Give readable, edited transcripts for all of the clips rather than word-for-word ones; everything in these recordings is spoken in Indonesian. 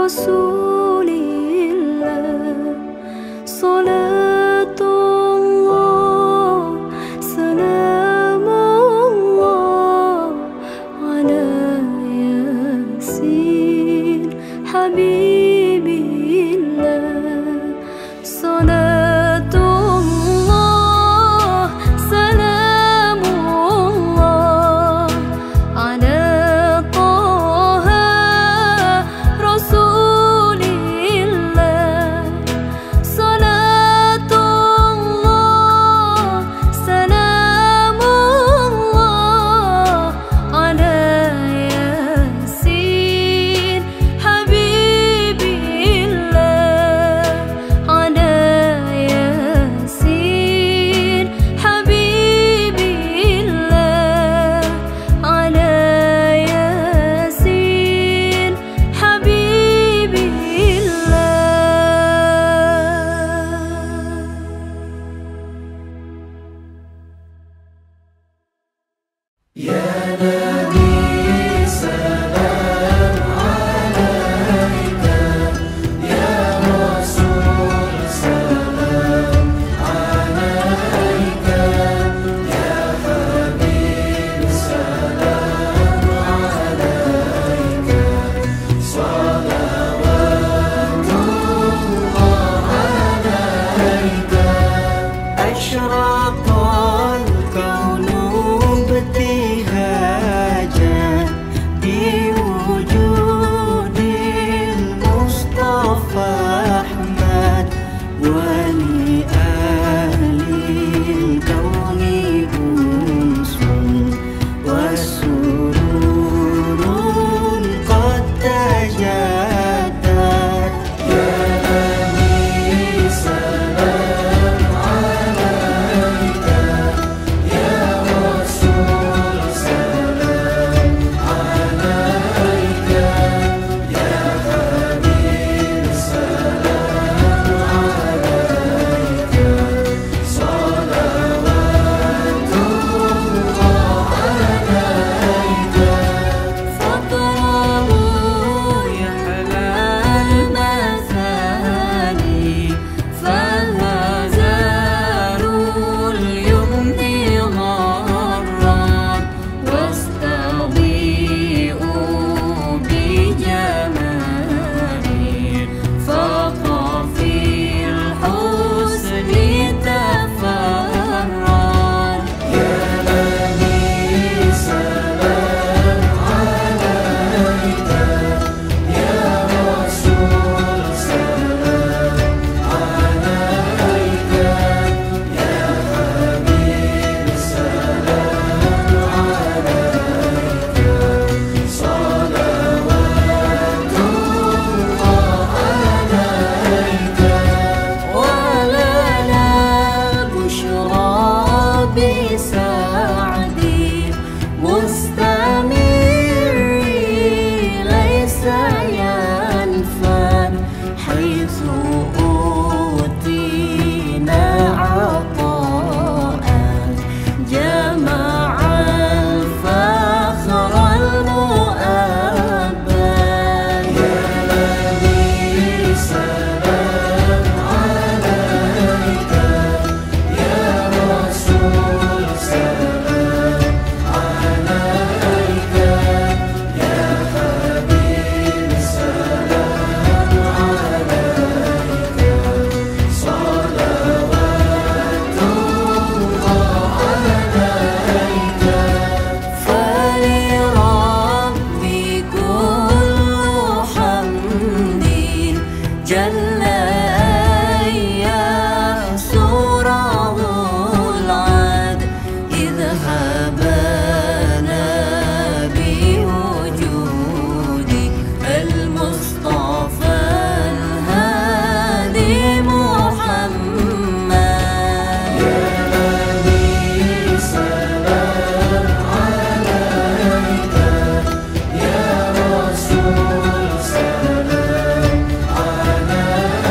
رسول الله صلاة الله سلام الله على ياسين حبيب الله صلاة الله سلام الله على طه رسول الله صلاة الله سلام الله على ياسين حبيب الله على ياسين حبيب الله على ياسين حبيب الله. يا نبي سلام عليك، يا رسول سلام عليك، يا حبيب سلام عليك، صلوات الله عليك. أشرق الكون ابتهاجا بوجود المصطفى أحمد، ولأهل الكون أنس وسرور قد تجدد. يا نبي سلام عليك، يا رسول سلام عليك، يا حبيب سلام عليك، صلوات الله عليك. فاقرأوا يا حلال المثاني، فهذا اليمن غرا، واستضيئوا بجمالي، فطفي الحسن تفرد. يا نبي سلام عليك، يا رسول سلام عليك، يا حبيب سلام عليك، صلوات الله عليك. ولنا بشرى بسعدي مستمري، ليس ينفد حيث أوتينا عطاء، جمع الفخر المؤبد. يا نبي سلام عليك، يا رسول سلام عليك، يا حبيب سلام عليك، صلوات الله عليك. فلربي كل حمد جل أن يسره العد، إذ هبانا بوجود المصطفى الهادي محمد. يا نبي سلام عليك، يا رسول سلام عليك،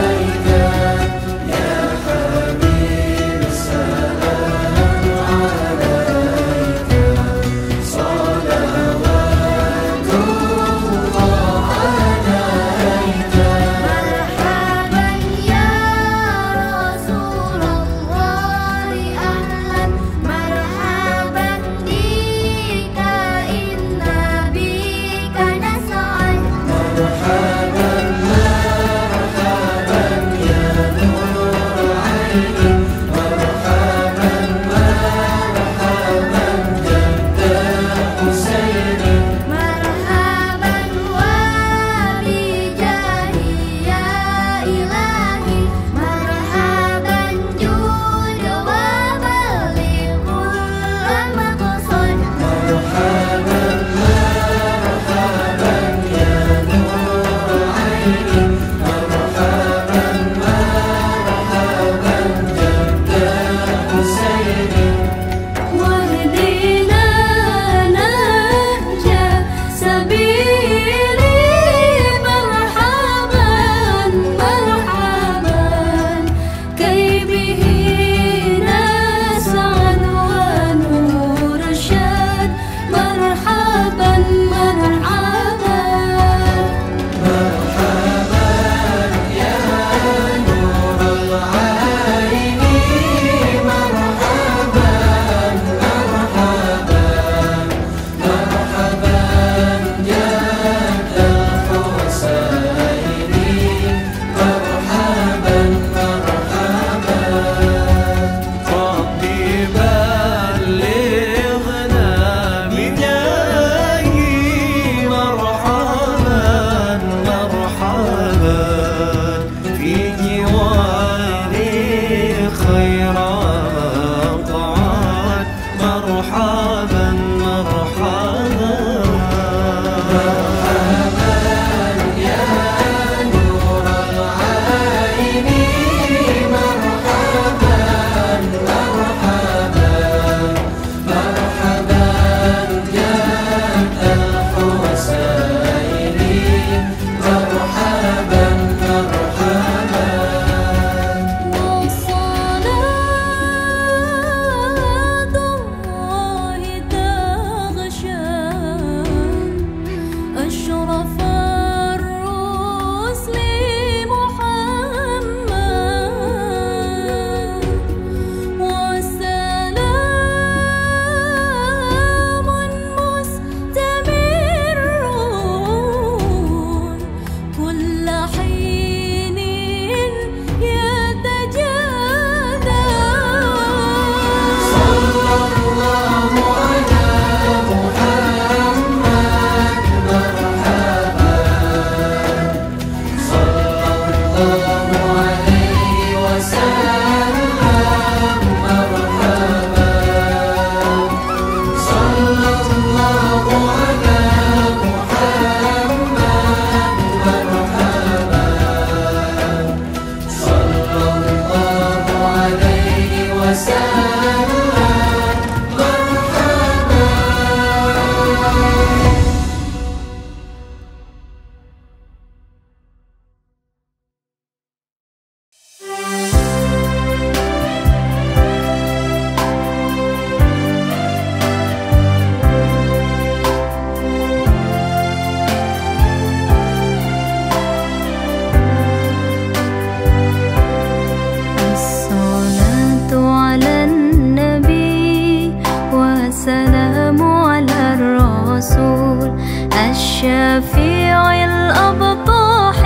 الشفيع الأبطح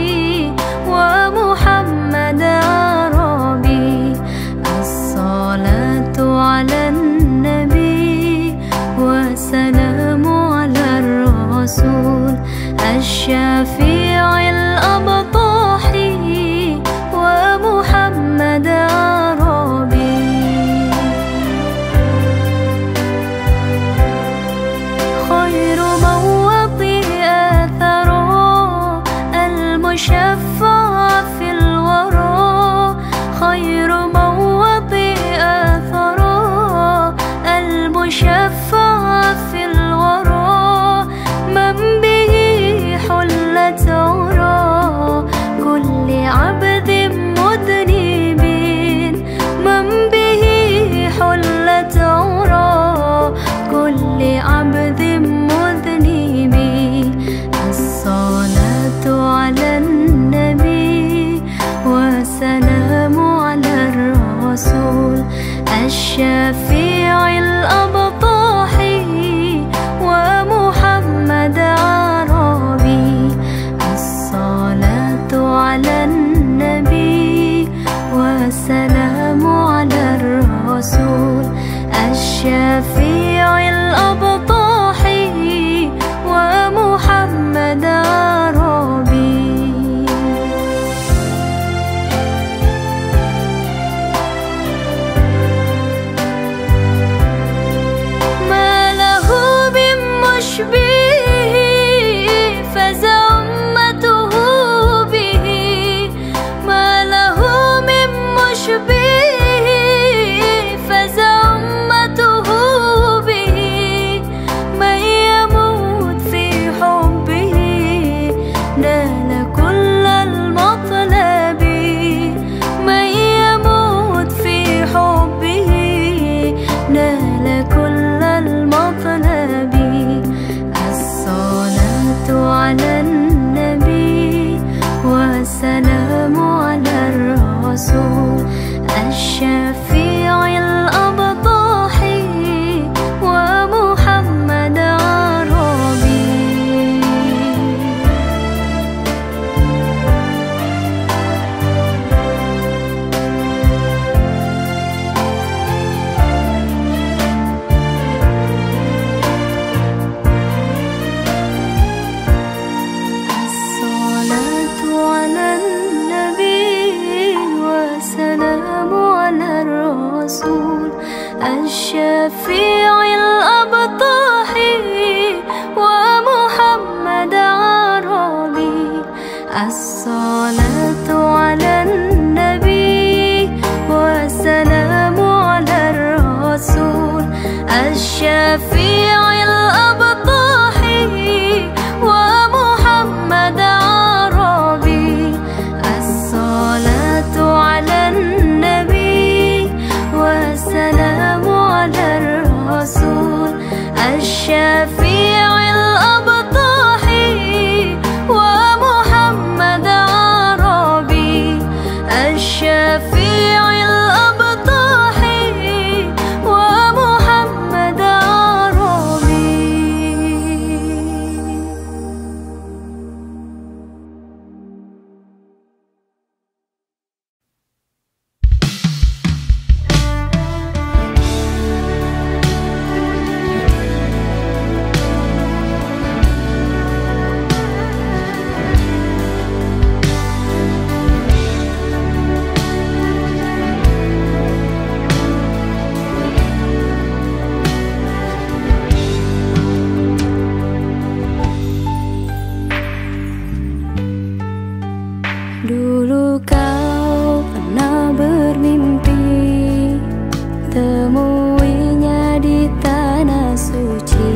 ومحمد عربي. الصلاة على النبي والسلام على الرسول الشفيع الأبطح ومحمد عربي. خير المشفع في الورى، خير موضع أثرى المشفع في الورى، من به حلت عرى كل عبد مذنب، من به حلت عرى كل عبد مذنب. الصلاة على النبي والسلام على الرسول الشفيع الأبطح ومحمد عربي. الصلاة على النبي والسلام على الرسول الشفيع الأبطح ومحمد عربي. ما له من مشبه فزع أمته به، ما له من مشبه فزع أمته به. من يموت في حبه نال كل المطلب، من يموت في حبه نال كل المطلب. الصلاة على النبي والسلام على الرسول الشفيع الأبطح ومحمد عربي. الصلاة على النبي والسلام على الرسول الشفيع الأبطح ومحمد عربي. الصلاة على النبي والسلام على الرسول الشفيع الأبطح ومحمد عربي. الصلاة على النبي والسلام على الرسول الشفيع الأبطح ومحمد عربي. الشفيع الأبطح ومحمد عربي. Dulu kau pernah bermimpi temuinya di tanah suci.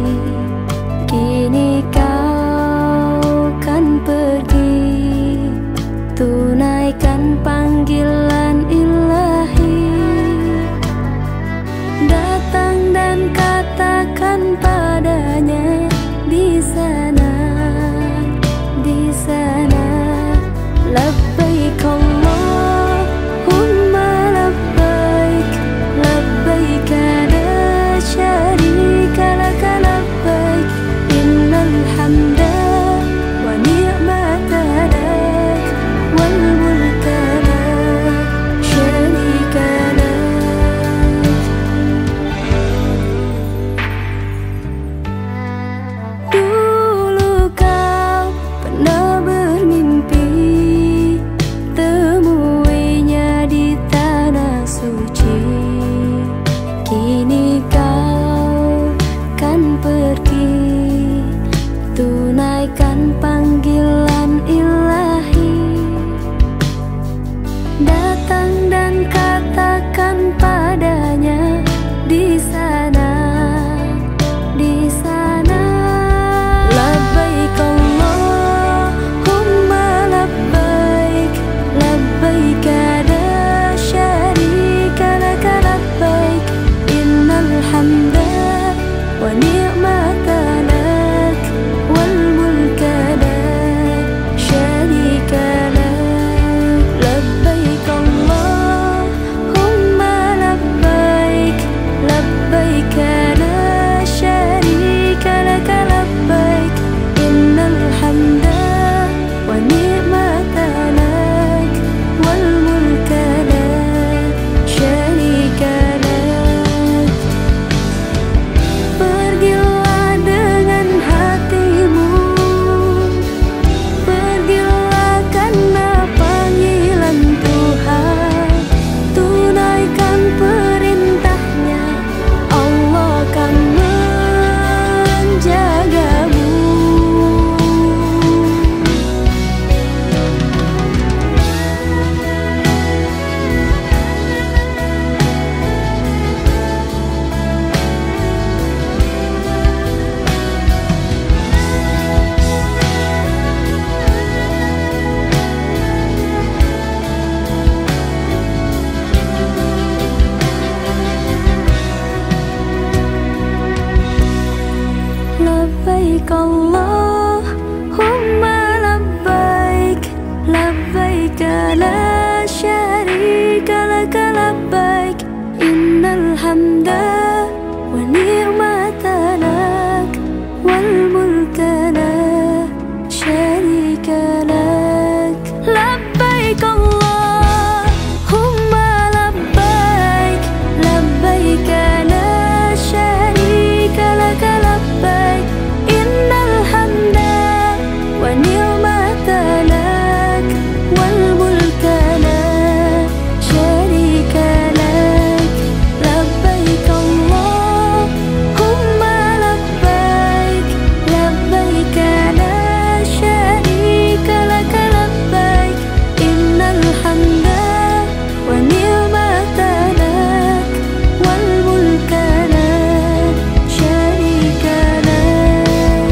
Kini kau kan pergi tunaikan panggilan ilahi. Datang dan katakan padanya di sana, di sana. Labbaik Allahumma labbaik, labbaik la syarika laka labbaik, innal hamda wa ni'mata lak wal mulka la syarika lak. Dulu kau pernah bermimpi temuinya di tanah suci. Kini kau kan pergi tunaikan panggilan ilahi. Datang dan katakan padanya di sana, di sana. Labbaik Allahumma labbaik, labbaik la syarika laka labbaik, innal hamda wa ni'mata lak wal mulka la syarika lak. Labbaik Allahumma labbaik, labbaik la syarika laka labbaik, innal hamda wa ni'mata lak wal mulka la syarika lak. Pergilah dengan hatimu, pergilah karena panggilan Tuhan. Tunaikan perintahnya, Allah akan menjagamu. Labbaik Allahumma labbaik, labbaik la syarika laka labbaik, innal hamda wa ni'mata lak wal mulka la syarika lak. Labbaik Allahumma labbaik, labbaik la syarika laka labbaik, innal hamda wa ni'mata lak wal mulka la syarika lak. Labbaik Allahumma labbaik, labbaik la syarika laka labbaik, innal hamda wa ni'mata lak wal mulka la syarika lak.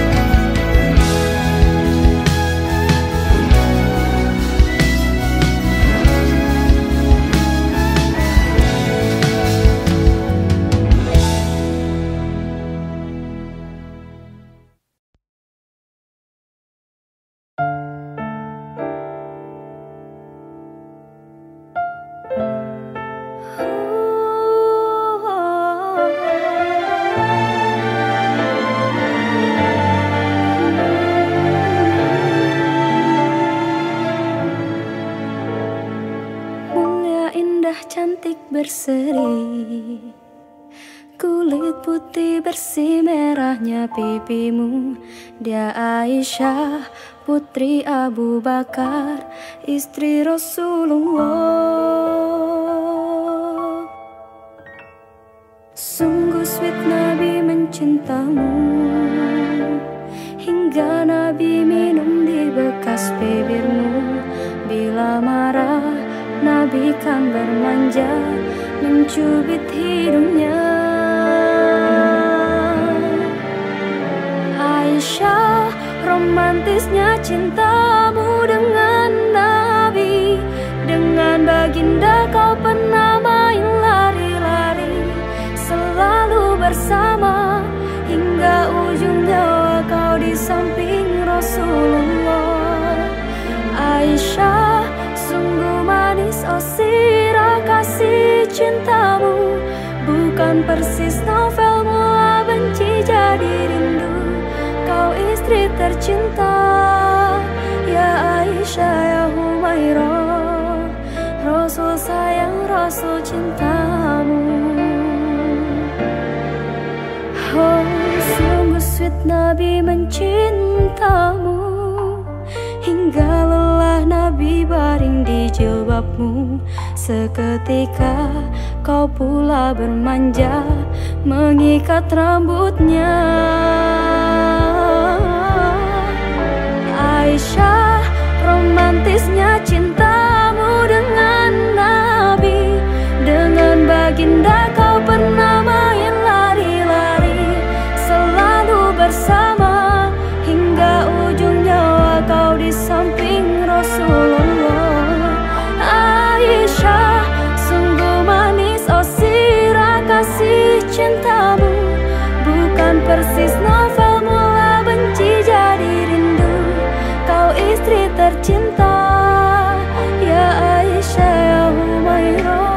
Mulia, indah, cantik, berseri, kulit putih bersih merahnya pipimu. Dia Aisyah, putri Abu Bakar, istri Rasulullah. Sungguh sweet Nabi mencintamu, hingga Nabi minum di bekas bibirmu. Nabi kan bermanja mencubit hidungnya. Aisyah, romantisnya cintamu dengan Nabi. Dengan baginda kau pernah main lari-lari, selalu bersama hingga ujung nyawa kau di samping Rasulullah. Aisyah, sungguh manis oh sirah kasih cintamu, bukan persis novel mula benci jadi rindu. Kau istri tercinta, ya Aisyah ya Humairah, Rasul sayang Rasul cintamu. Oh sungguh sweet Nabi mencintamu, hingga lelah Nabi baring di jilbabmu. Seketika kau pula bermanja mengikat rambutnya. Aisyah, romantisnya cintamu dengan Nabi. Dengan baginda kau pernah main lari-lari, selalu bersama hingga ujung nyawa kau di samping Rasulullah. Aisyah, sungguh manis oh sirah kasih cintamu, bukan persis novel mula benci jadi rindu. Kau istri tercinta, ya Aisyah ya Humairah.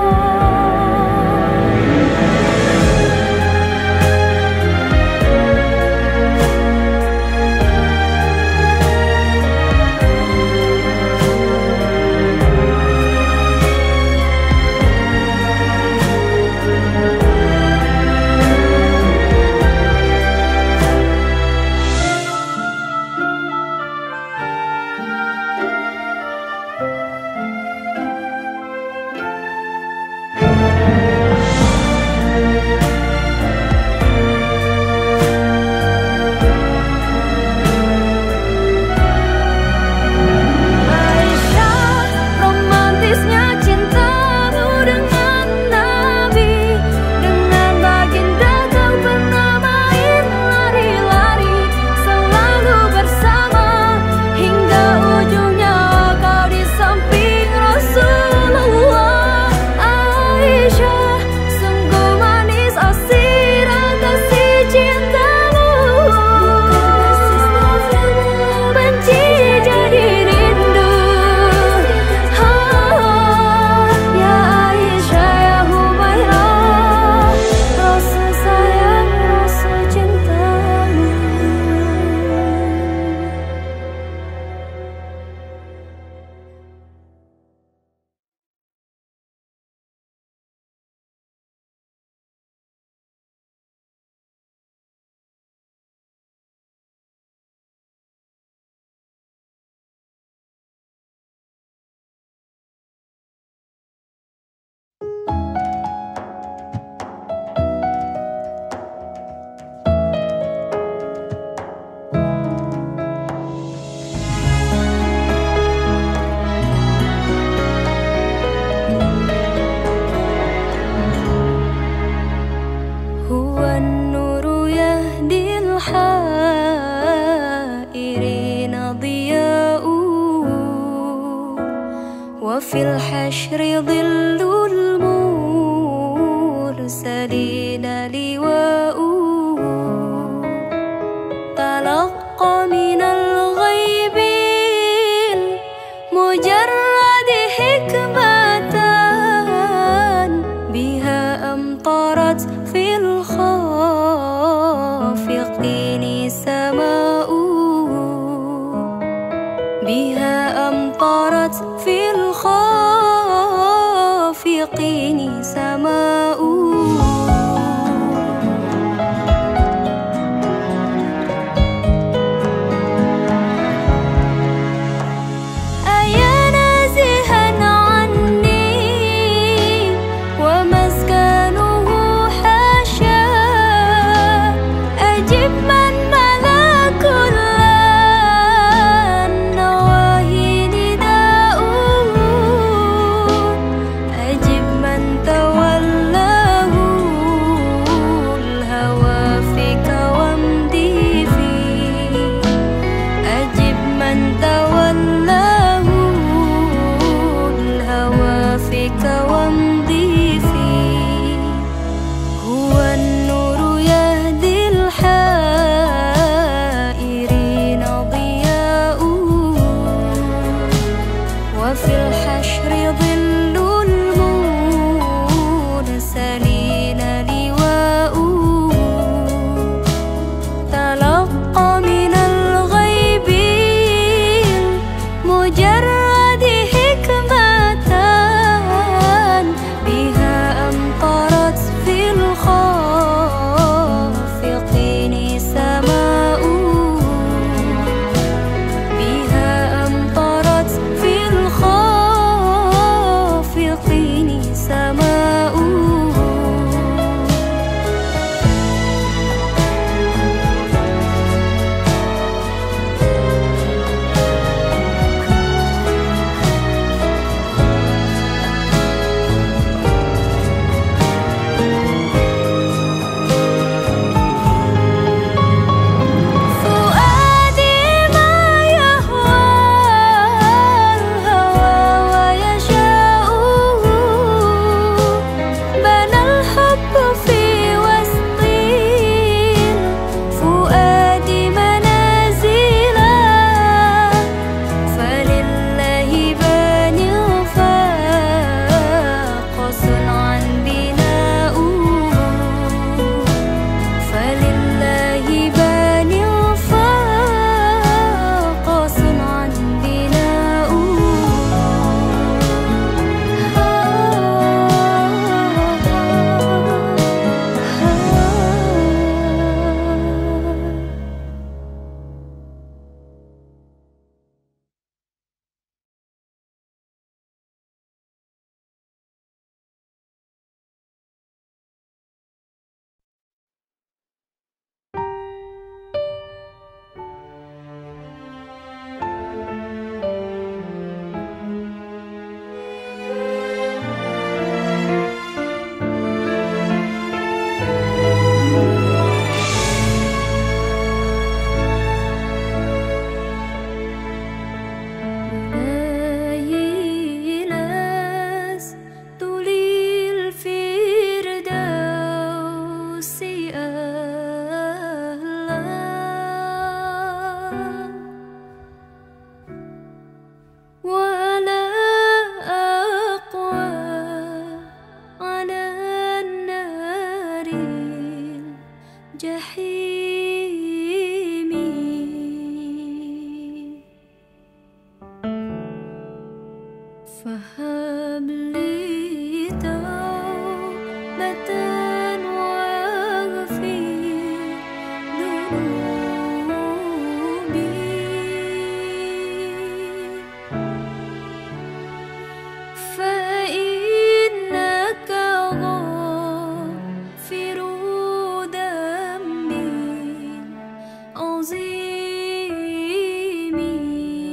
وفي الحشر ظل المرسلين لواء تلقى من الغيب المجرد حكمة بها أمطرت في الخافقين سماء بها أمطرت في الخافقين سماء أيا نازها عني ومسكنه حاشا أجب من ملك النواهي نداء وفي الحشر ظل المرسلين لواؤه تلقى من الغيب المجرد حكمة بها أمطرت في الخافقين سماؤه بها أمطرت في الخافقين سماؤه فؤادي ما يهوى الهوى ويشاؤه بنى الحب في وسط الفؤاد منازلا فلله باني فاق صنعا بناؤه فلله باني فاق صنعا بناؤه. إلهي لست للفردوس أهلا ولا أقوى على النار الجحيم فهب لي توبة واغفر ذنوبي فإنك غافر ذنب عظيم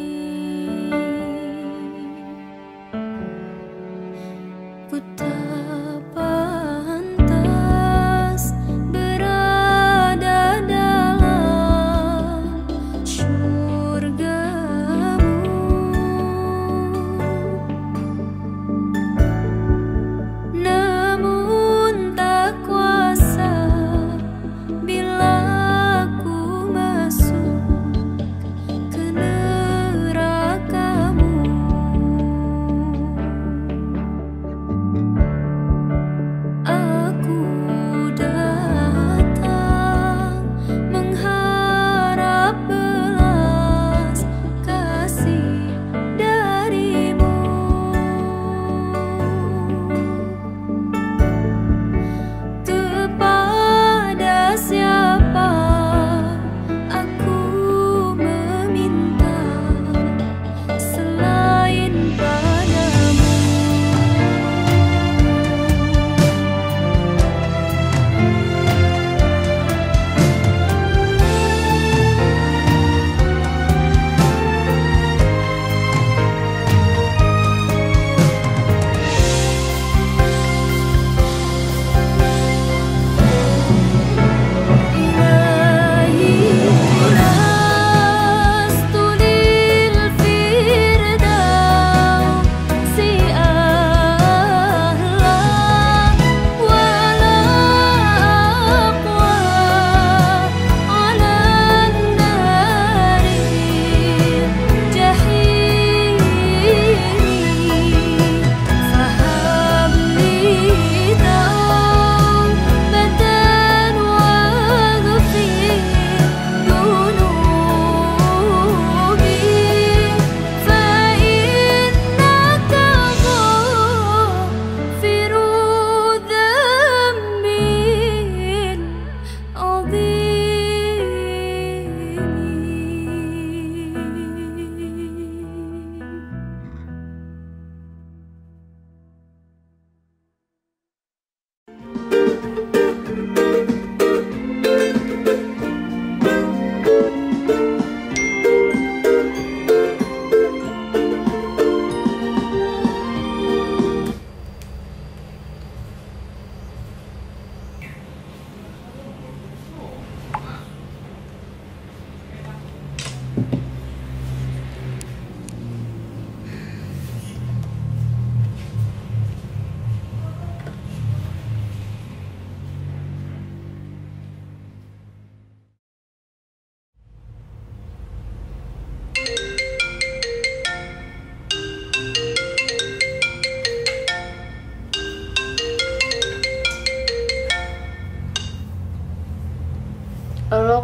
كنت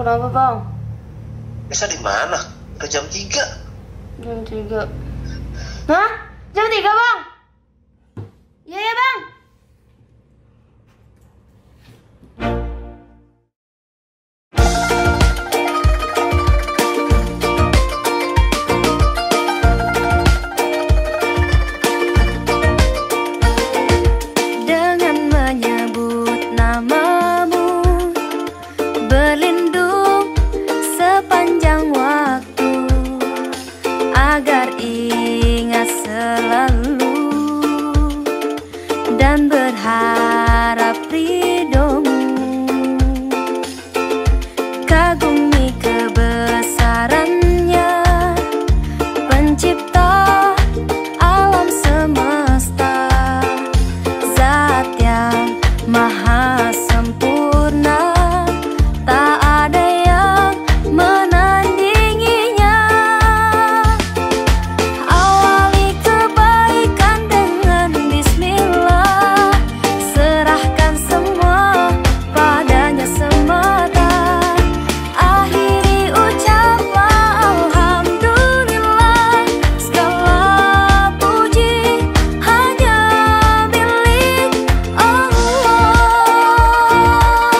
kenapa bang? Bisa di mana? Ke jam 3. Jam 3. Hah? Jam 3 bang? Iya ya bang. Dengan menyebut namamu, berlindung sepanjang waktu, agar ingat selalu dan berharap ridhomu. Kagumi kebesarannya, pencipta alam semesta, zat yang maha sempurna, tak ada yang menandinginya. Awali kebaikan dengan bismillah, serahkan semua padanya semata. Akhiri ucaplah alhamdulillah, segala puji hanya milik Allah.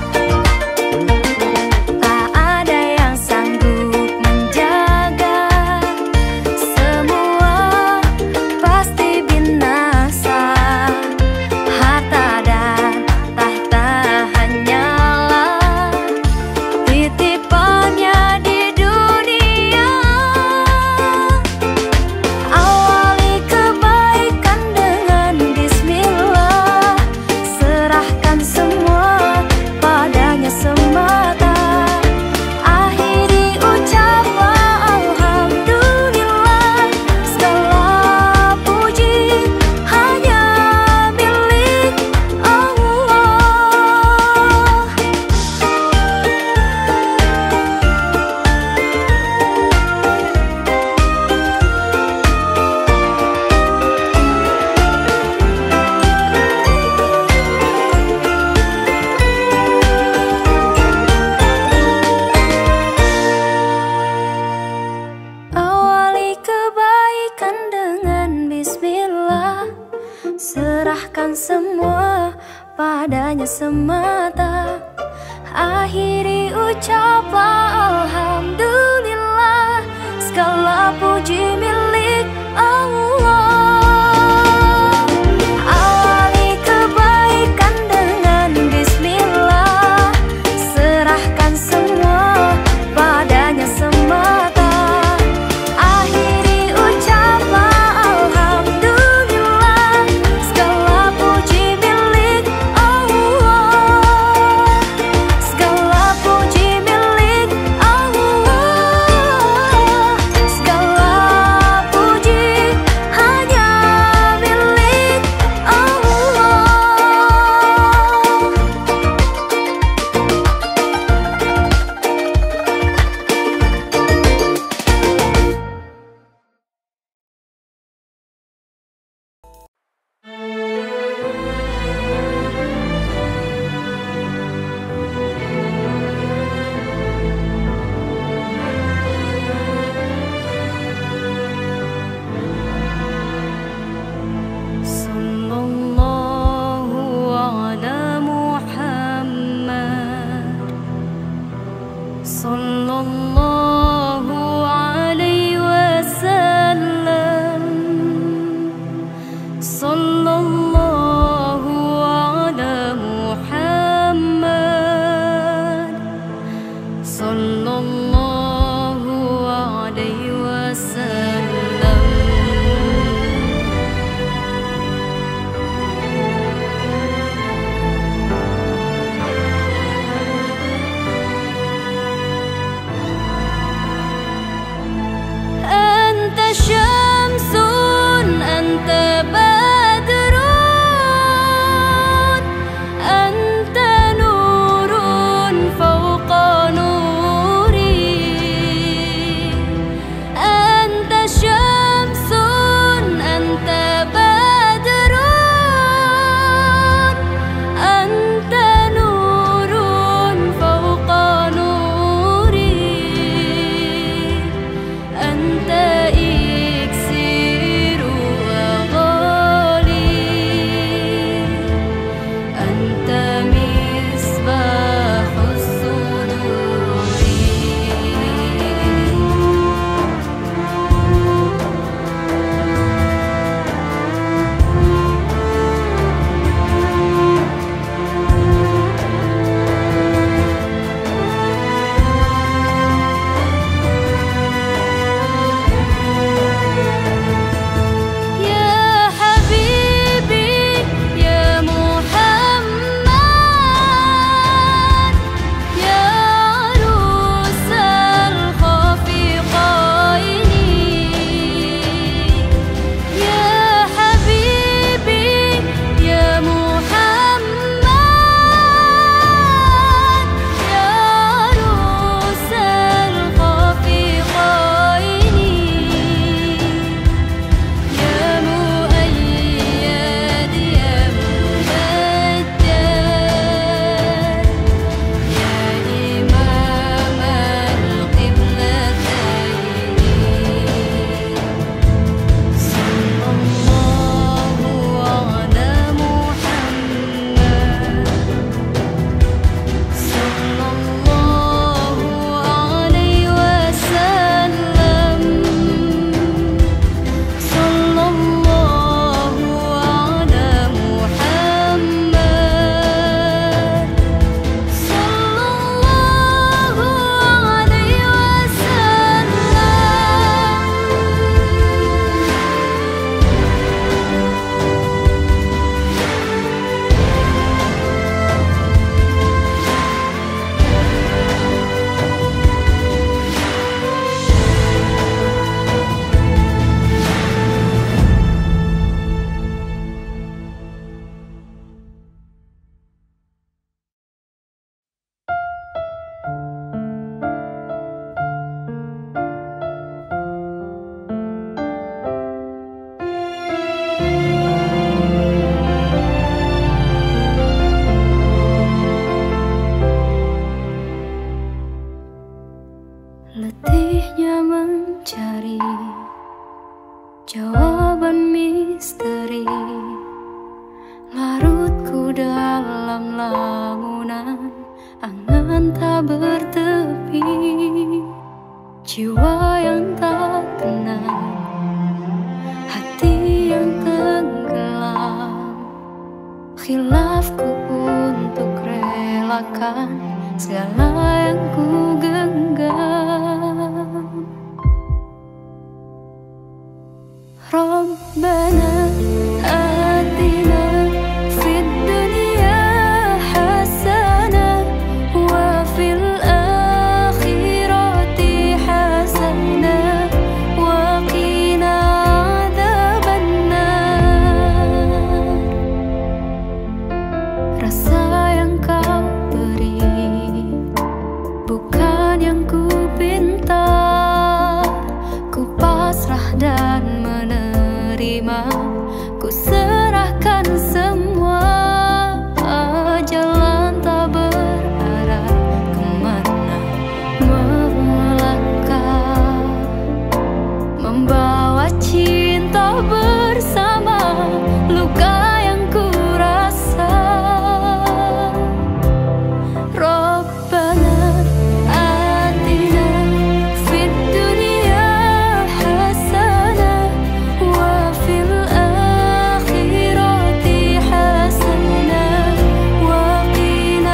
Tak ada yang sanggup menjaga, semua pasti binasa. Harta dan tahta hanyalah titipannya di dunia. Awali kebaikan dengan bismillah, serahkan semua padanya semata. Akhiri ucaplah alhamdulillah, segala puji hanya milik Allah. Awali kebaikan dengan bismillah, serahkan semua padanya semata. Akhiri ucaplah alhamdulillah, segala puji milik Allah. Awali kebaikan dengan bismillah, serahkan semua padanya semata. Akhiri ucaplah alhamdulillah, segala puji milik Allah. Segala puji milik Allah. Segala misteri, larutku dalam lamunan angan tak bertepi, jiwa yang tak tenang, hati yang tenggelam, khilafku untuk relakan segala yang ku genggam. Rabbana atina fid dunya hasanah wa fil akhirati hasanah wa qina adzabannar. Rasa yang kau beri bukan yang ku pinta, ku pasrah dan menerima, ku serahkan semua. Jalan tak berarah kemana melangkah, membawa cinta bersama luka yang ku rasa. Rabbana atina fid dunya hasanah wa fil akhirati hasanah wa qina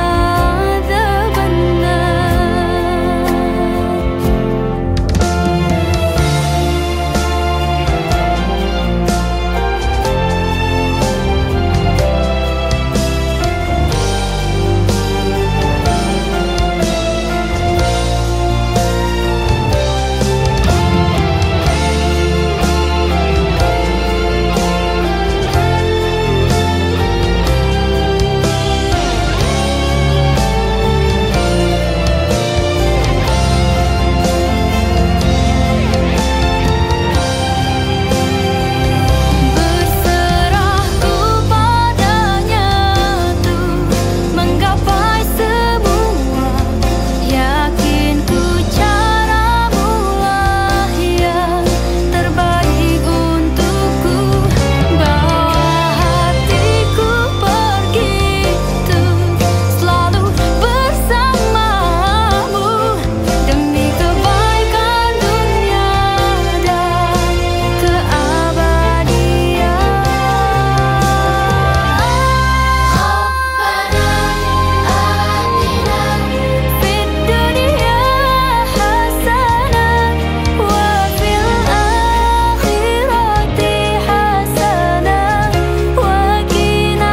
berserahku padanya tuh menggapai semua. Yakin ku caramu lah yang terbaik untukku. Bawa hatiku pergi tuh selalu bersamamu demi kebaikan dunia dan keabadian. Rabbana atina fid dunya hasanah wa fil akhirati hasanah wa qina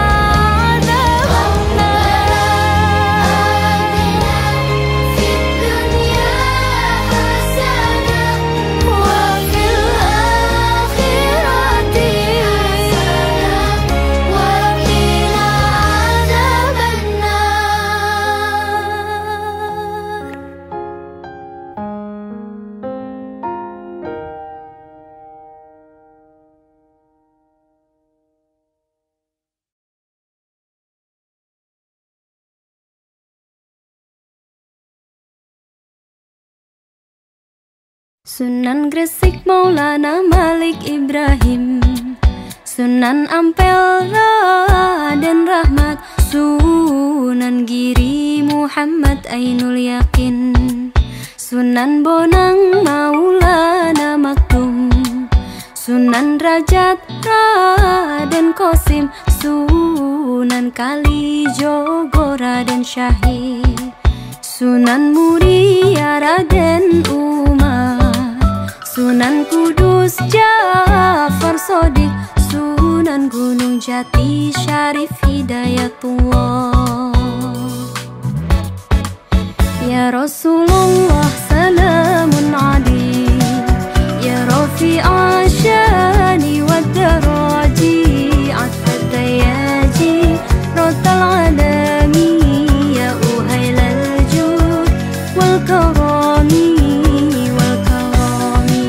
Sunan Gresik Maulana Malik Ibrahim, Sunan Ampel Raden Rahmat, Sunan Giri Muhammad Ainul Yakin, Sunan Bonang Maulana Maktum, Sunan Rajat Raden Qasim, Sunan Kalijogo Raden Syahid, Sunan Muria Raden Umar, Sunan Kudus Ja'far Shodiq, Sunan Gunung Jati Syarif Hidayatullah. Ya Rasulullah salamun alaik, ya Rafi'a syani wa daraji, atfad dayaji rotal alami, ya uhailal jud wal karami wal karami.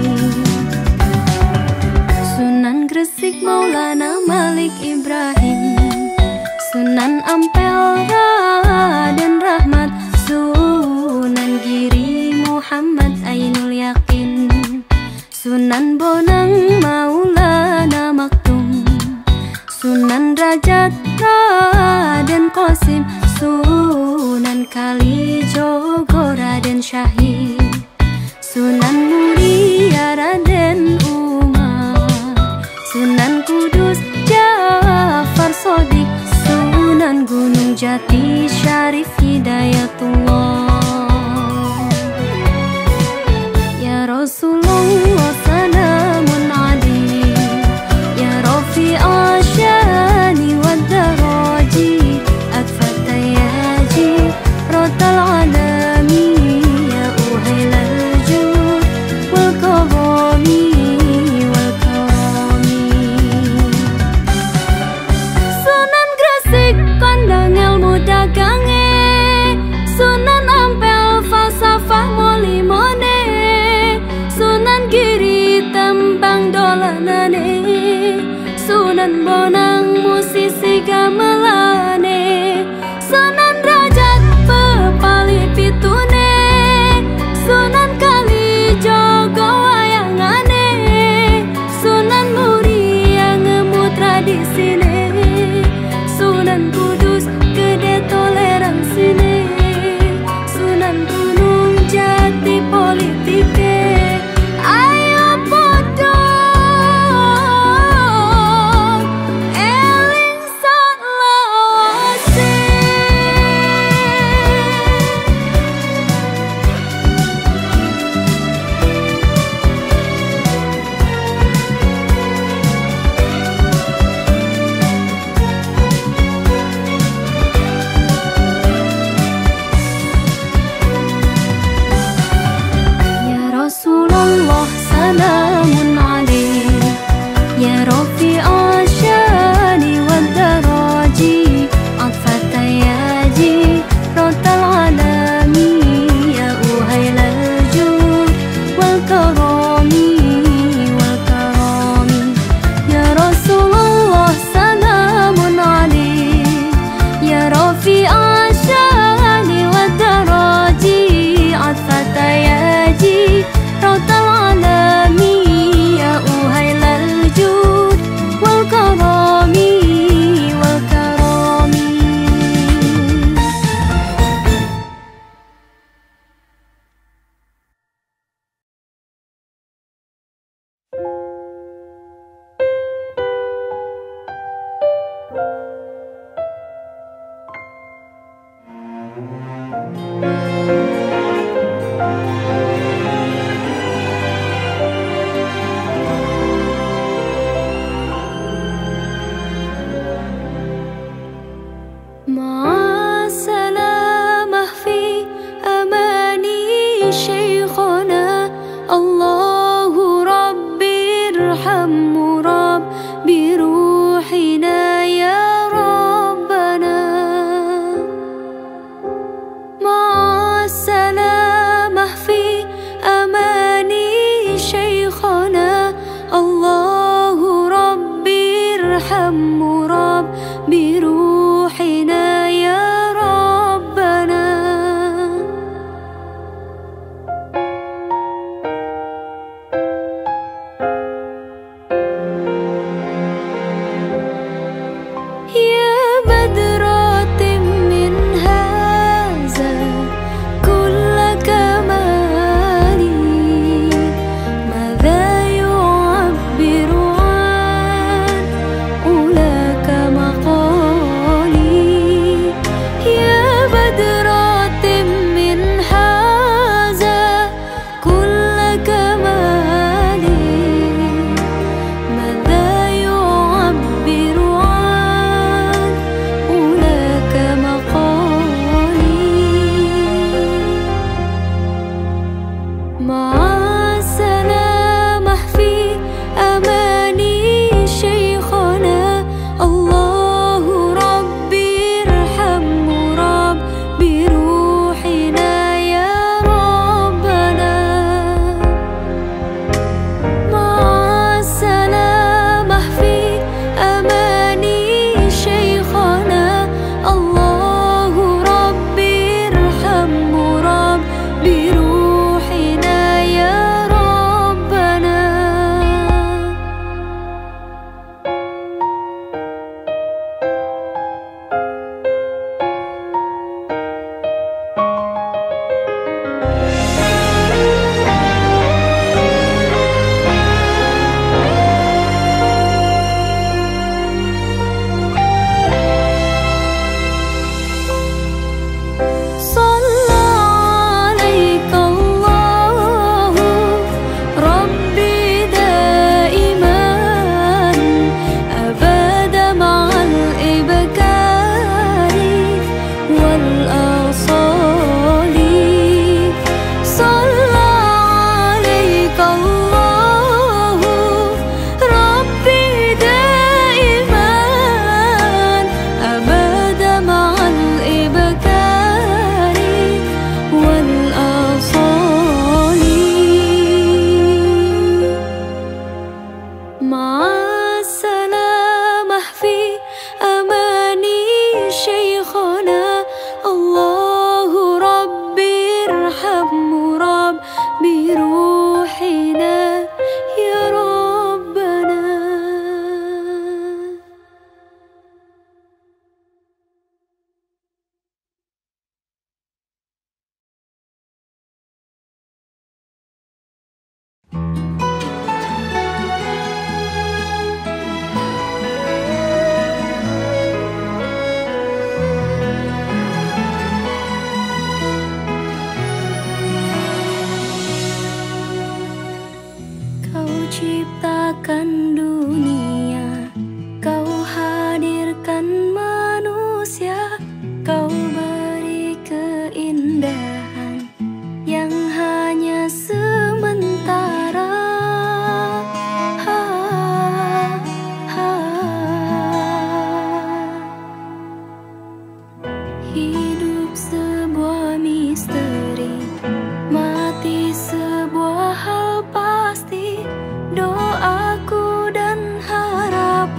Sunan Gresik Maulana Malik Ibrahim, Sunan Ampel Raden Rahmat, Sunan Giri Muhammad Ainul Yakin, Sunan Bonang Maulana Kalijogo Raden Syahid, Sunan Muria Raden Umar, Sunan Kudus Ja'far Shodiq, Sunan Gunung Jati Syarif Hidayatullah. Ya Rasulullah salamun alaik, Ya Rafi'a syani wad daraji, Atfata yaji rotal alami, Ya uhailal jud wal karami wal karami. Sunan Gresik kandang ilmu dagange, Sunan Ampel falsafah molimone, Sunan Giri tembang dolanane, Sunan Bonang musisi gamelane, Sunan Rajat pepali pitune, Sunan Kalijogo wayangane, Sunan Muria ngemu tradisine, Sunan Kudus gede toleransine, Sunan Gunung Jati politike. Ayo podo eling salawase. Ya Rasulullah salamun alaik, Ya Rafi'a syani wad daraji, Atfata yaji rotal alami, Ya uhailal jud wal karami wal karami. Ya Rasulullah salamun alaik, Ya Rafi'a syani wad daraji, Atfata yaji rotal alami, Ya uhailal jud wal karami wal karami. مع السلامة في أماني شيخنا، الله ربي ارحمه رب بروحنا يا ربنا. مع السلامة في أماني شيخنا، الله ربي ارحمه رب بروحنا يا ربنا.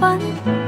8